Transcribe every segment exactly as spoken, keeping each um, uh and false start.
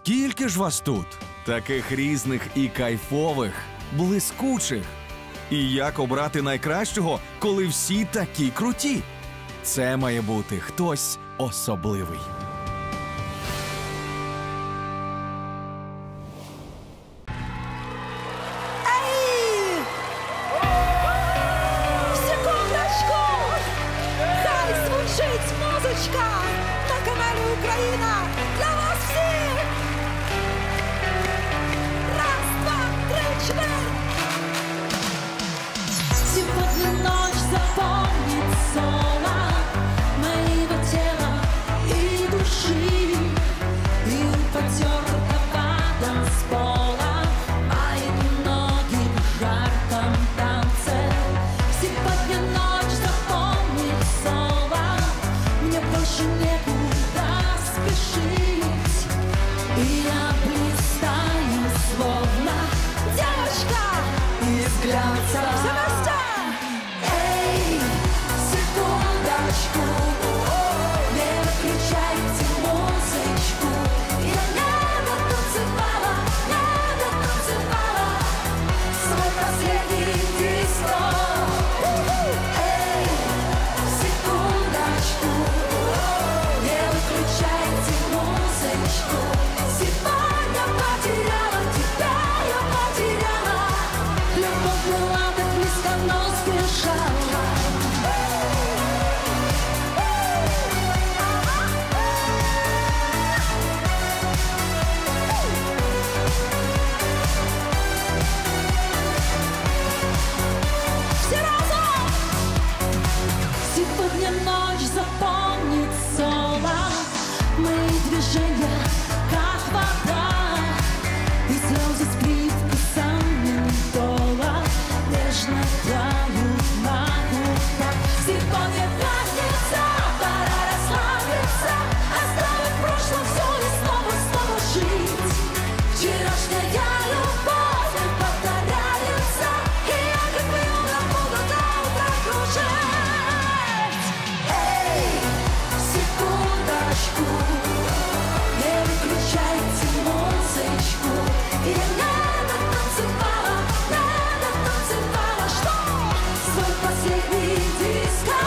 Скільки ж вас тут? Таких різних і кайфових, блискучих. І як обрати найкращого, коли всі такі круті? Це має бути хтось особливий. Ей! Секундочку! Хай звучить музичка на каналі Україна для вас всіх! Раз, два, три, четыре! Сегодня ночь запомнит сон моего тела и души, и упадет водопадом с пола моим ноги в жарком танце. Сегодня ночь запомнит сон, мне больше некуда спешить, и я блистаю словно девочка из глянца. Эй, секундочку, не выключайте музычку. Я не дотанцевала, не дотанцевала свой последний диско. Эй, секундочку, не выключайте музычку. Сегодня потеряла тебя, я потеряла. Любовь была так близко, но сбежала. Все разом! Сегодня ночь запомнит соло, мои движения как вода, и слезы с привкусом ментола нежно тают на губах. Сегодня пятница, пора расслабиться, оставить в прошлом все и снова, снова жить. Вчерашняя любовь не повторяется, и я как вьюга буду до утра кружить. Эй, секундочку, не выключайте музычку. Я не дотанцевала, не дотанцевала, что свой последний диско.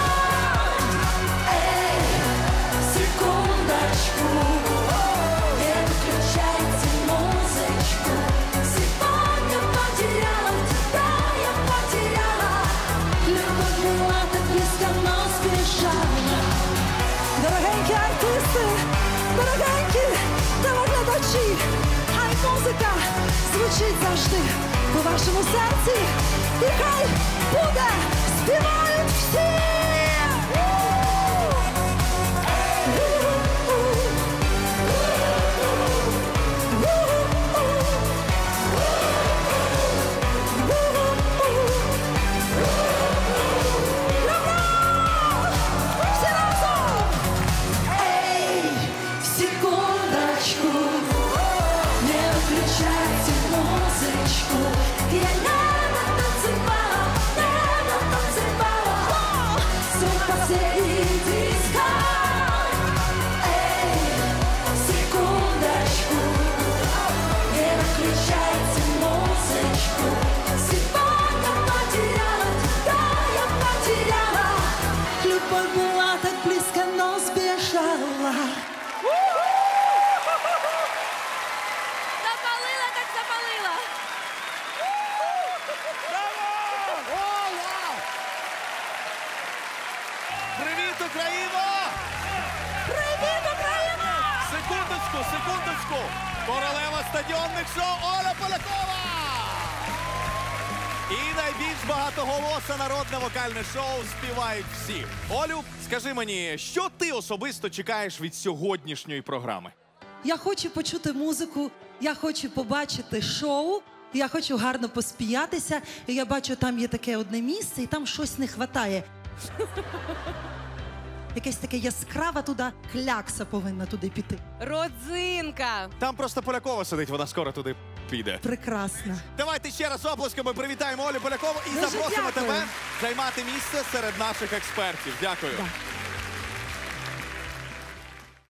Эй, секундочку, не выключайте музычку. Сегодня потеряла тебя, я потеряла. Любовь была так близко, но сбежала. Дорогенькі артисти, дорогенькі телеглядачі, хай музика звучить завжди у вашому серці, і хай буде, співають всі! Всі разом! Ей, секундочку, не выключайте музычку. Я не дотанцевала, не дотанцевала свой последний диско. Эй, секундочку, не выключайте музычку. Сегодня потеряла тебя, я потеряла. Любовь была так близко, но сбежала. Запалила, так запалила. Привіт, Україно! Привіт, Україна! Секундочку, секундочку! Королева стадіонних шоу Оля Полякова! І найбільш багатоголосе народне вокальне шоу «Співають всі». Олю, скажи мені, що ти особисто чекаєш від сьогоднішньої програми? Я хочу почути музику, я хочу побачити шоу, я хочу гарно поспіятися. І я бачу, там є таке одне місце, і там щось не вистачає. Якесь таке яскрава туди клякса повинна туди піти. Родзинка. Там просто Полякова сидить, вона скоро туди піде. Прекрасно. Давайте ще раз оплесками привітаємо Олю Полякову і Дуже запросимо дякую. тебе займати місце серед наших експертів. Дякую. Да.